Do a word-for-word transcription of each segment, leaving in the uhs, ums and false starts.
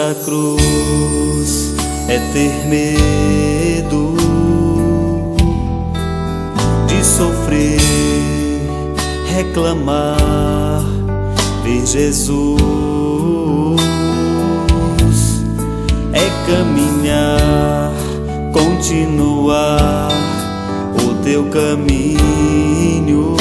da cruz é ter medo de sofrer, reclamar, ver Jesus. É caminhar, continuar o teu caminho.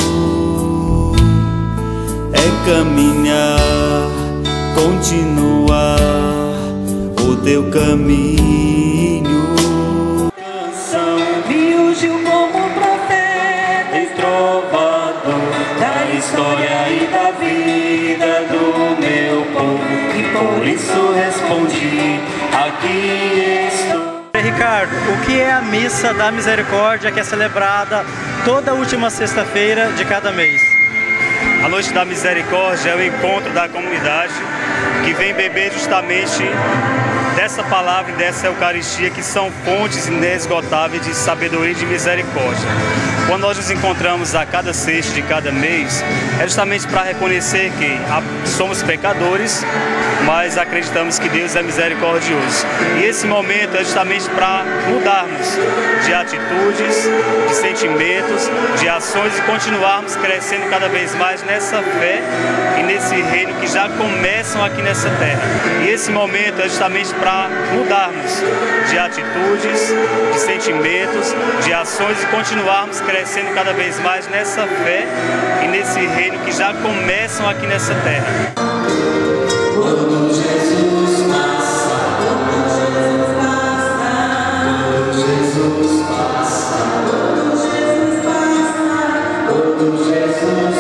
É caminhar, continuar o teu caminho. Canção me ungiu como profeta e trovador da história e da vida do meu povo, e por isso respondi: aqui estou. Ricardo, o que é a Missa da Misericórdia, que é celebrada toda última sexta-feira de cada mês? A Noite da Misericórdia é o encontro da comunidade que vem beber justamente dessa palavra e dessa Eucaristia, que são fontes inesgotáveis de sabedoria e de misericórdia. Quando nós nos encontramos a cada sexta de cada mês, é justamente para reconhecer que somos pecadores, mas acreditamos que Deus é misericordioso. E esse momento é justamente para mudarmos de atitudes, de sentimentos, de ações e continuarmos crescendo cada vez mais nessa fé e nesse reino que já começam aqui nessa terra. E esse momento é justamente para mudarmos de atitudes, de sentimentos, de ações e continuarmos crescendo cada vez mais nessa fé e nesse reino que já começam aqui nessa terra. Quando Jesus passa, quando Jesus passa, quando Jesus passa, quando Jesus passa, quando Jesus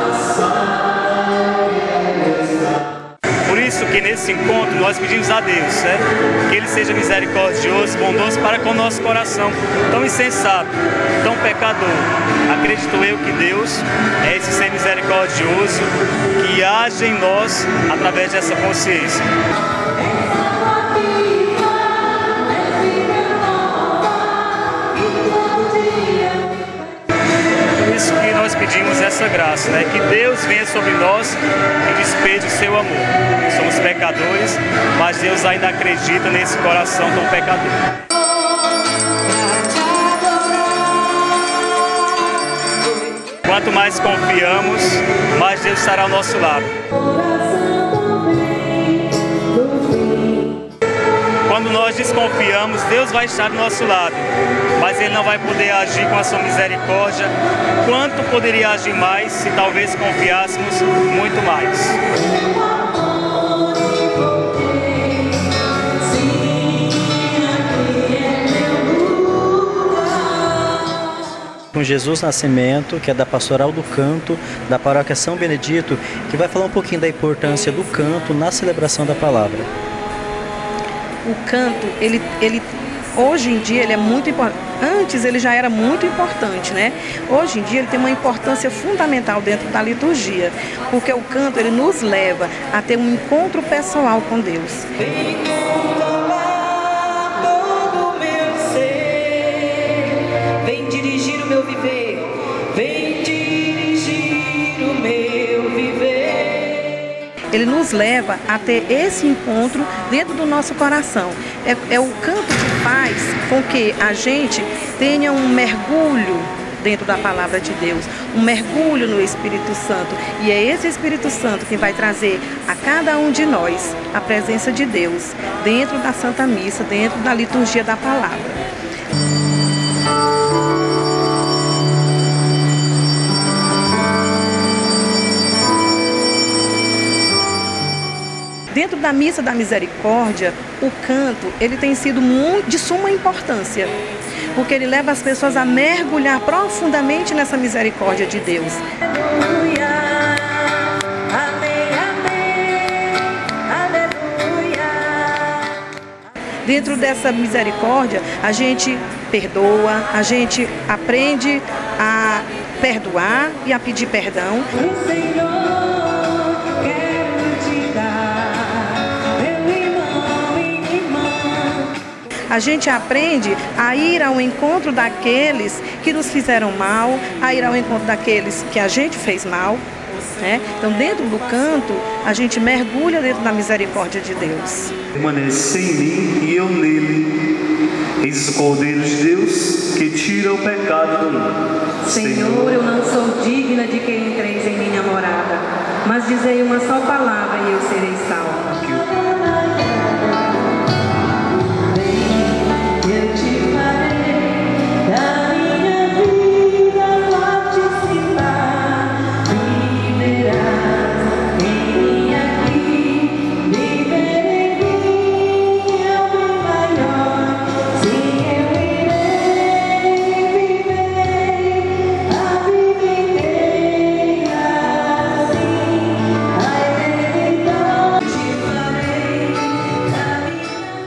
passa. Por isso que nesse encontro nós pedimos a Deus, certo? Que Ele seja misericordioso, bondoso para com o nosso coração, tão insensato, tão pecador. Acredito eu que Deus é esse ser misericordioso que age em nós através dessa consciência. Por isso que nós pedimos essa graça, né? Que Deus venha sobre nós e despeje o seu amor. Somos pecadores, mas Deus ainda acredita nesse coração tão pecador. Quanto mais confiamos, mais Deus estará ao nosso lado. Quando nós desconfiamos, Deus vai estar do nosso lado, mas Ele não vai poder agir com a sua misericórdia. Quanto poderia agir mais se talvez confiássemos muito mais? Com Jesus Nascimento, que é da Pastoral do Canto, da Paróquia São Benedito, que vai falar um pouquinho da importância do canto na celebração da palavra. O canto, ele, ele, hoje em dia, ele é muito importante. Antes ele já era muito importante, né? Hoje em dia ele tem uma importância fundamental dentro da liturgia, porque o canto, ele nos leva a ter um encontro pessoal com Deus. Meu viver, vem dirigir o meu viver. Ele nos leva a ter esse encontro dentro do nosso coração. É, é o canto que faz com que a gente tenha um mergulho dentro da palavra de Deus, um mergulho no Espírito Santo. E é esse Espírito Santo que vai trazer a cada um de nós a presença de Deus dentro da Santa Missa, dentro da liturgia da palavra. Dentro da Missa da Misericórdia, o canto, ele tem sido muito, de suma importância, porque ele leva as pessoas a mergulhar profundamente nessa misericórdia de Deus. Aleluia, amém, amém, aleluia. Dentro dessa misericórdia, a gente perdoa, a gente aprende a perdoar e a pedir perdão. O Senhor a gente aprende a ir ao encontro daqueles que nos fizeram mal, a ir ao encontro daqueles que a gente fez mal, né? Então, dentro do canto, a gente mergulha dentro da misericórdia de Deus. Permanece em mim e eu nele. Eis o Cordeiro de Deus que tira o pecado do mundo. Senhor, eu não sou digna de que entreis em minha morada, mas dizei uma só palavra e eu serei salvo. Eu te farei da minha vida participar, viverás em mim aqui, viver em mim é o bem maior. Sim, eu irei viver a vida inteira assim, a eternidade te farei da minha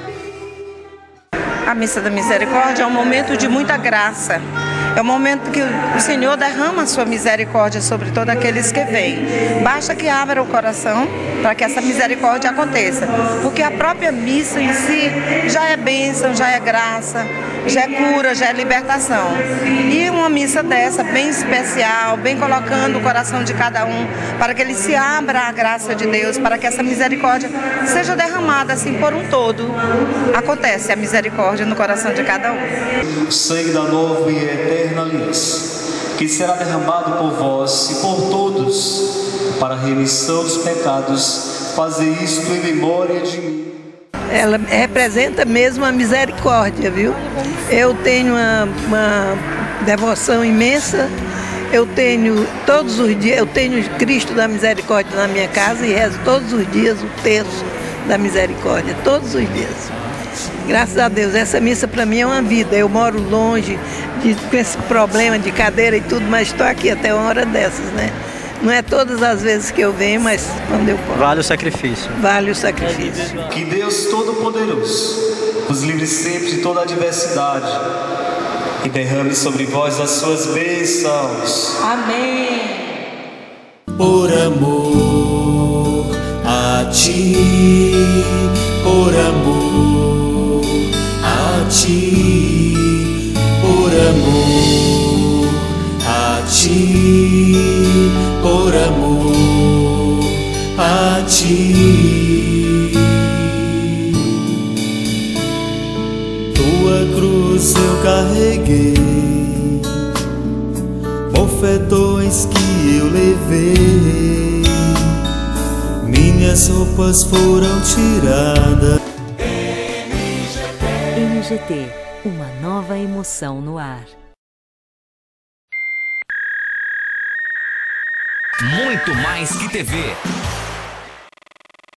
vida. A Missa da Misericórdia é um momento de muita graça. É um momento que o Senhor derrama a sua misericórdia sobre todos aqueles que vêm. Basta que abra o coração para que essa misericórdia aconteça. Porque a própria missa em si já é bênção, já é graça, já é cura, já é libertação. E uma missa dessa, bem especial, bem colocando o coração de cada um, para que ele se abra à graça de Deus, para que essa misericórdia seja derramada assim por um todo. Acontece a misericórdia no coração de cada um. O sangue da nova e eterna aliança, que será derramado por vós e por todos para a remissão dos pecados, fazer isto em memória de mim. Ela representa mesmo a misericórdia, viu? Eu tenho uma, uma devoção imensa. Eu tenho todos os dias, eu tenho Cristo da Misericórdia na minha casa e rezo todos os dias o terço da misericórdia, todos os dias. Graças a Deus, essa missa para mim é uma vida. Eu moro longe, de, com esse problema de cadeira e tudo, mas estou aqui até uma hora dessas, né? Não é todas as vezes que eu venho, mas quando eu posso. Vale o sacrifício. Vale o sacrifício. Que Deus Todo-Poderoso vos livre sempre de toda adversidade e derrame sobre vós as suas bênçãos. Amém. Por amor a ti, por amor a ti, por amor a ti, por amor a ti. Tua cruz eu carreguei, mofetões que eu levei, minhas roupas foram tiradas. M G T, uma nova emoção no ar. Muito mais que T V.